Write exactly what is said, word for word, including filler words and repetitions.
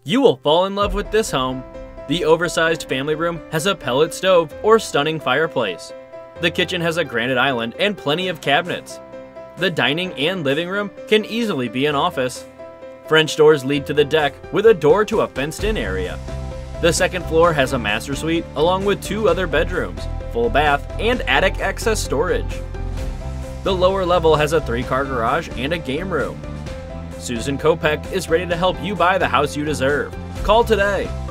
You will fall in love with this home. The oversized family room has a pellet stove or stunning fireplace. The kitchen has a granite island and plenty of cabinets. The dining and living room can easily be an office. French doors lead to the deck with a door to a fenced-in area. The second floor has a master suite along with two other bedrooms, full bath, and attic access storage. The lower level has a three-car garage and a game room. Susan Kopec is ready to help you buy the house you deserve. Call today.